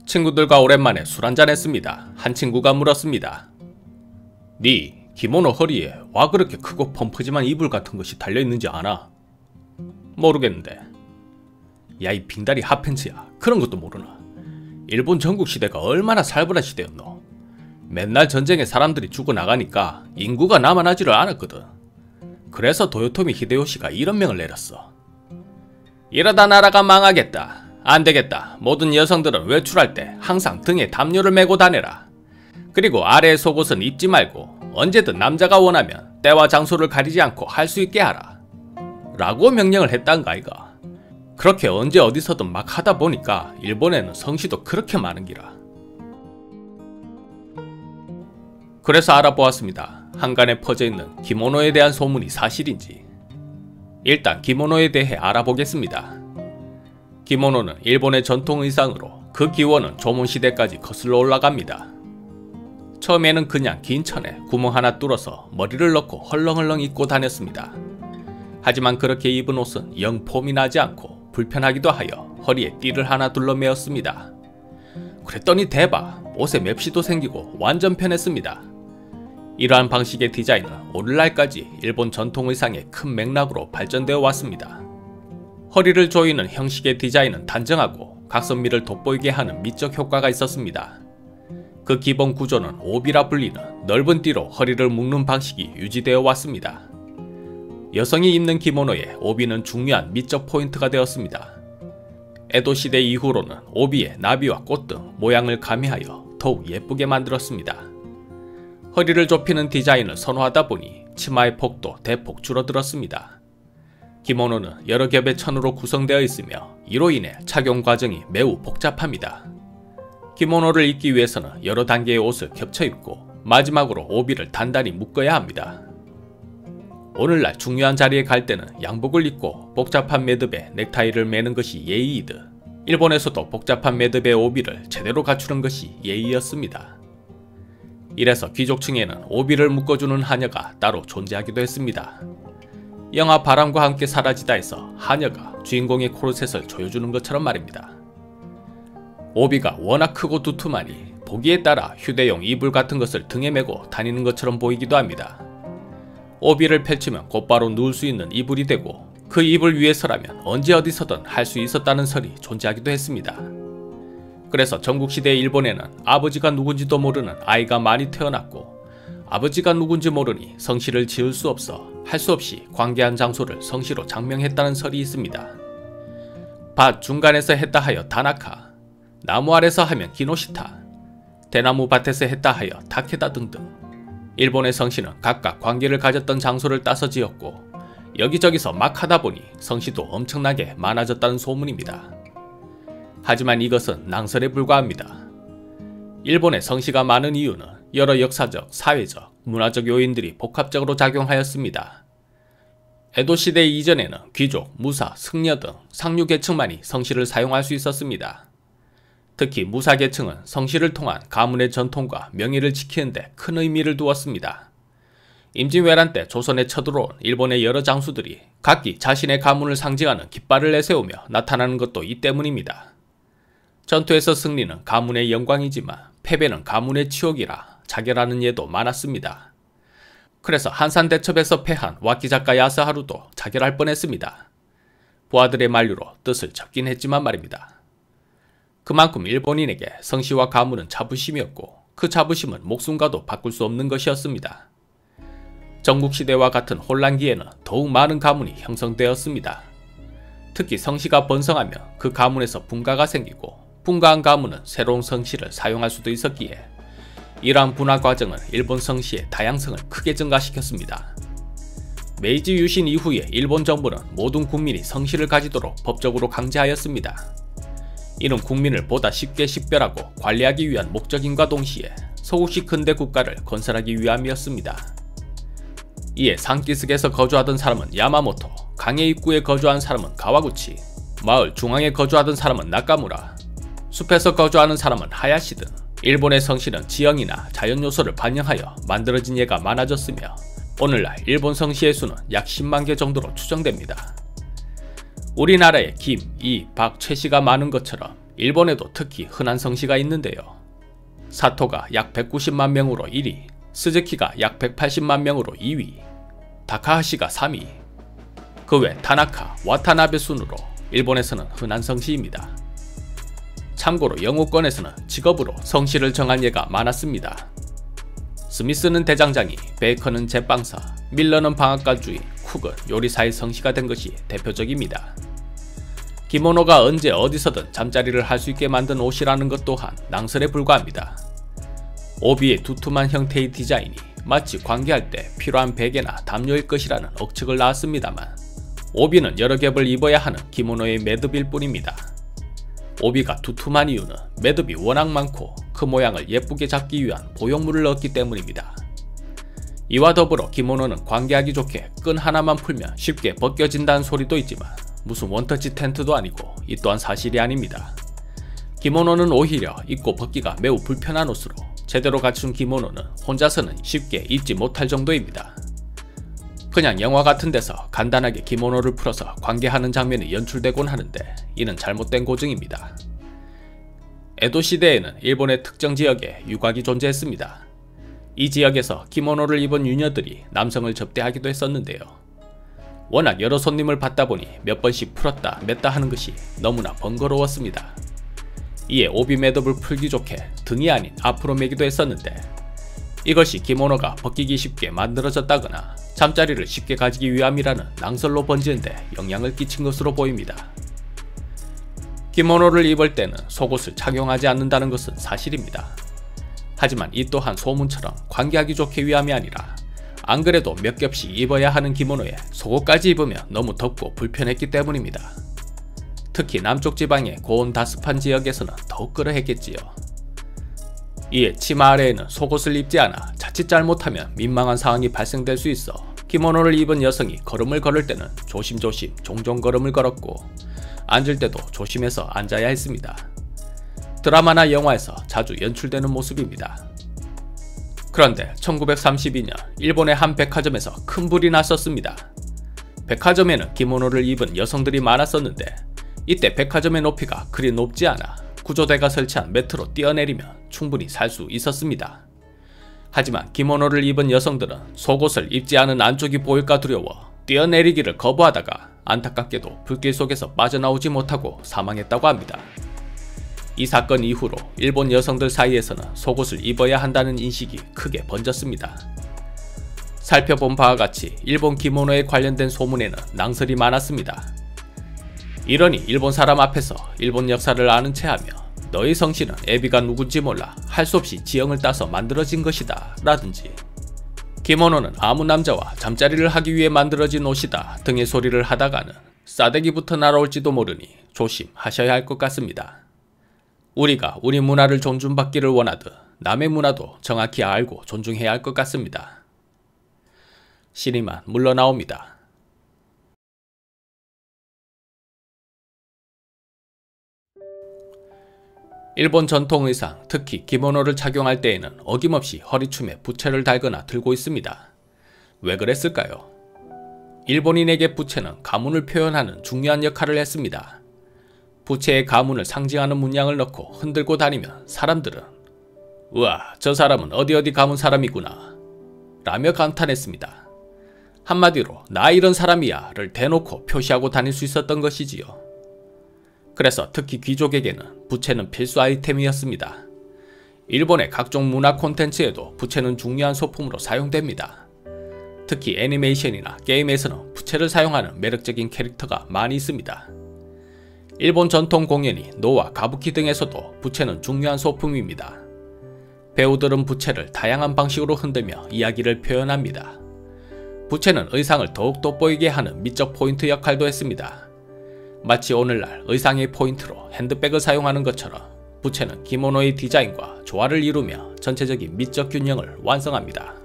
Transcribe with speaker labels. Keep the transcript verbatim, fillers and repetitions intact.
Speaker 1: 친구들과 오랜만에 술 한잔 했습니다. 한 친구가 물었습니다. 니 기모노 허리에 와 그렇게 크고 펌프짐한 이불 같은 것이 달려있는지 아나? 모르겠는데. 야 이 빙다리 핫팬츠야, 그런 것도 모르나? 일본 전국시대가 얼마나 살벌한 시대였노. 맨날 전쟁에 사람들이 죽어나가니까 인구가 남아나지를 않았거든. 그래서 도요토미 히데요시가 이런 명을 내렸어. 이러다 나라가 망하겠다. 안되겠다. 모든 여성들은 외출할 때 항상 등에 담요를 메고 다녀라. 그리고 아래의 속옷은 입지 말고 언제든 남자가 원하면 때와 장소를 가리지 않고 할 수 있게 하라. 라고 명령을 했단가 이가. 그렇게 언제 어디서든 막 하다 보니까 일본에는 성씨도 그렇게 많은 기라. 그래서 알아보았습니다. 한간에 퍼져있는 기모노에 대한 소문이 사실인지. 일단 기모노에 대해 알아보겠습니다. 기모노는 일본의 전통 의상으로 그 기원은 조몬시대까지 거슬러 올라갑니다. 처음에는 그냥 긴 천에 구멍 하나 뚫어서 머리를 넣고 헐렁헐렁 입고 다녔습니다. 하지만 그렇게 입은 옷은 영 폼이 나지 않고 불편하기도 하여 허리에 띠를 하나 둘러 매었습니다. 그랬더니 대박! 옷에 맵시도 생기고 완전 편했습니다. 이러한 방식의 디자인은 오늘날까지 일본 전통 의상의 큰 맥락으로 발전되어 왔습니다. 허리를 조이는 형식의 디자인은 단정하고 각선미를 돋보이게 하는 미적 효과가 있었습니다. 그 기본 구조는 오비라 불리는 넓은 띠로 허리를 묶는 방식이 유지되어 왔습니다. 여성이 입는 기모노에 오비는 중요한 미적 포인트가 되었습니다. 에도 시대 이후로는 오비에 나비와 꽃 등 모양을 가미하여 더욱 예쁘게 만들었습니다. 허리를 좁히는 디자인을 선호하다 보니 치마의 폭도 대폭 줄어들었습니다. 기모노는 여러 겹의 천으로 구성되어 있으며 이로 인해 착용 과정이 매우 복잡합니다. 기모노를 입기 위해서는 여러 단계의 옷을 겹쳐 입고 마지막으로 오비를 단단히 묶어야 합니다. 오늘날 중요한 자리에 갈 때는 양복을 입고 복잡한 매듭에 넥타이를 매는 것이 예의이듯 일본에서도 복잡한 매듭의 오비를 제대로 갖추는 것이 예의였습니다. 이래서 귀족층에는 오비를 묶어주는 하녀가 따로 존재하기도 했습니다. 영화 바람과 함께 사라지다에서 하녀가 주인공의 코르셋을 조여주는 것처럼 말입니다. 오비가 워낙 크고 두툼하니 보기에 따라 휴대용 이불 같은 것을 등에 메고 다니는 것처럼 보이기도 합니다. 오비를 펼치면 곧바로 누울 수 있는 이불이 되고 그 이불 위에서라면 언제 어디서든 할 수 있었다는 설이 존재하기도 했습니다. 그래서 전국시대의 일본에는 아버지가 누군지도 모르는 아이가 많이 태어났고 아버지가 누군지 모르니 성씨를 지을 수 없어 할 수 없이 관계한 장소를 성씨로 장명했다는 설이 있습니다. 밭 중간에서 했다 하여 다나카, 나무 아래서 하면 기노시타, 대나무 밭에서 했다 하여 타케다 등등 일본의 성씨는 각각 관계를 가졌던 장소를 따서 지었고 여기저기서 막 하다 보니 성씨도 엄청나게 많아졌다는 소문입니다. 하지만 이것은 낭설에 불과합니다. 일본의 성씨가 많은 이유는 여러 역사적, 사회적, 문화적 요인들이 복합적으로 작용하였습니다. 에도 시대 이전에는 귀족, 무사, 승려 등 상류 계층만이 성씨를 사용할 수 있었습니다. 특히 무사 계층은 성씨를 통한 가문의 전통과 명예를 지키는 데 큰 의미를 두었습니다. 임진왜란 때 조선에 쳐들어온 일본의 여러 장수들이 각기 자신의 가문을 상징하는 깃발을 내세우며 나타나는 것도 이 때문입니다. 전투에서 승리는 가문의 영광이지만 패배는 가문의 치욕이라 자결하는 예도 많았습니다. 그래서 한산대첩에서 패한 와키자카 야스하루도 자결할 뻔했습니다. 부하들의 만류로 뜻을 접긴 했지만 말입니다. 그만큼 일본인에게 성씨와 가문은 자부심이었고 그 자부심은 목숨과도 바꿀 수 없는 것이었습니다. 전국시대와 같은 혼란기에는 더욱 많은 가문이 형성되었습니다. 특히 성씨가 번성하면 그 가문에서 분가가 생기고 분가한 가문은 새로운 성씨를 사용할 수도 있었기에 이러한 분화 과정은 일본 성씨의 다양성을 크게 증가시켰습니다. 메이지 유신 이후에 일본 정부는 모든 국민이 성씨를 가지도록 법적으로 강제하였습니다. 이는 국민을 보다 쉽게 식별하고 관리하기 위한 목적임과 동시에 서구식 근대 국가를 건설하기 위함이었습니다. 이에 산기슭에서 거주하던 사람은 야마모토, 강의 입구에 거주한 사람은 가와구치, 마을 중앙에 거주하던 사람은 나카무라, 숲에서 거주하는 사람은 하야시 등 일본의 성씨는 지형이나 자연 요소를 반영하여 만들어진 예가 많아졌으며 오늘날 일본 성씨의 수는 약 십만 개 정도로 추정됩니다. 우리나라에 김, 이, 박, 최씨가 많은 것처럼 일본에도 특히 흔한 성씨가 있는데요. 사토가 약 백구십만 명으로 일 위, 스즈키가 약 백팔십만 명으로 이 위, 다카하시가 삼 위, 그 외 타나카, 와타나베 순으로 일본에서는 흔한 성씨입니다. 참고로 영어권에서는 직업으로 성씨를 정한 예가 많았습니다. 스미스는 대장장이, 베이컨은 제빵사, 밀러는 방앗간 주인, 쿡은 요리사의 성씨가 된 것이 대표적입니다. 기모노가 언제 어디서든 잠자리를 할 수 있게 만든 옷이라는 것 또한 낭설에 불과합니다. 오비의 두툼한 형태의 디자인이 마치 관계할 때 필요한 베개나 담요일 것이라는 억측을 낳았습니다만, 오비는 여러 겹을 입어야 하는 기모노의 매듭일 뿐입니다. 오비가 두툼한 이유는 매듭이 워낙 많고 그 모양을 예쁘게 잡기 위한 보형물을 넣었기 때문입니다. 이와 더불어 기모노는 관계하기 좋게 끈 하나만 풀면 쉽게 벗겨진다는 소리도 있지만 무슨 원터치 텐트도 아니고 이 또한 사실이 아닙니다. 기모노는 오히려 입고 벗기가 매우 불편한 옷으로 제대로 갖춘 기모노는 혼자서는 쉽게 입지 못할 정도입니다. 그냥 영화 같은 데서 간단하게 기모노를 풀어서 관계하는 장면이 연출되곤 하는데 이는 잘못된 고증입니다. 에도 시대에는 일본의 특정 지역에 유곽이 존재했습니다. 이 지역에서 기모노를 입은 유녀들이 남성을 접대하기도 했었는데요. 워낙 여러 손님을 받다 보니 몇 번씩 풀었다 맸다 하는 것이 너무나 번거로웠습니다. 이에 오비 매듭을 풀기 좋게 등이 아닌 앞으로 매기도 했었는데, 이것이 기모노가 벗기기 쉽게 만들어졌다거나 잠자리를 쉽게 가지기 위함이라는 낭설로 번지는데 영향을 끼친 것으로 보입니다. 기모노를 입을 때는 속옷을 착용하지 않는다는 것은 사실입니다. 하지만 이 또한 소문처럼 관계하기 좋게 위함이 아니라 안 그래도 몇 겹씩 입어야 하는 기모노에 속옷까지 입으면 너무 덥고 불편했기 때문입니다. 특히 남쪽 지방의 고온 다습한 지역에서는 더욱 그러했겠지요. 이에 치마 아래에는 속옷을 입지 않아 자칫 잘못하면 민망한 상황이 발생될 수 있어 기모노를 입은 여성이 걸음을 걸을 때는 조심조심 종종 걸음을 걸었고, 앉을 때도 조심해서 앉아야 했습니다. 드라마나 영화에서 자주 연출되는 모습입니다. 그런데 천구백삼십이 년 일본의 한 백화점에서 큰 불이 났었습니다. 백화점에는 기모노를 입은 여성들이 많았었는데, 이때 백화점의 높이가 그리 높지 않아 구조대가 설치한 매트로 뛰어내리면 충분히 살 수 있었습니다. 하지만 기모노를 입은 여성들은 속옷을 입지 않은 안쪽이 보일까 두려워 뛰어내리기를 거부하다가 안타깝게도 불길 속에서 빠져나오지 못하고 사망했다고 합니다. 이 사건 이후로 일본 여성들 사이에서는 속옷을 입어야 한다는 인식이 크게 번졌습니다. 살펴본 바와 같이 일본 기모노에 관련된 소문에는 낭설이 많았습니다. 이러니 일본 사람 앞에서 일본 역사를 아는 체하며 너의 성씨는 애비가 누군지 몰라 할 수 없이 지형을 따서 만들어진 것이다 라든지, 기모노는 아무 남자와 잠자리를 하기 위해 만들어진 옷이다 등의 소리를 하다가는 싸대기부터 날아올지도 모르니 조심하셔야 할 것 같습니다. 우리가 우리 문화를 존중받기를 원하듯 남의 문화도 정확히 알고 존중해야 할 것 같습니다. 신이만 물러나옵니다. 일본 전통 의상, 특히 기모노를 착용할 때에는 어김없이 허리춤에 부채를 달거나 들고 있습니다. 왜 그랬을까요? 일본인에게 부채는 가문을 표현하는 중요한 역할을 했습니다. 부채에 가문을 상징하는 문양을 넣고 흔들고 다니면 사람들은 우와, 저 사람은 어디 어디 가문 사람이구나 라며 감탄했습니다. 한마디로 나 이런 사람이야 를 대놓고 표시하고 다닐 수 있었던 것이지요. 그래서 특히 귀족에게는 부채는 필수 아이템이었습니다. 일본의 각종 문화 콘텐츠에도 부채는 중요한 소품으로 사용됩니다. 특히 애니메이션이나 게임에서는 부채를 사용하는 매력적인 캐릭터가 많이 있습니다. 일본 전통 공연이 노와 가부키 등에서도 부채는 중요한 소품입니다. 배우들은 부채를 다양한 방식으로 흔들며 이야기를 표현합니다. 부채는 의상을 더욱 돋보이게 하는 미적 포인트 역할도 했습니다. 마치 오늘날 의상의 포인트로 핸드백을 사용하는 것처럼 부채는 기모노의 디자인과 조화를 이루며 전체적인 미적 균형을 완성합니다.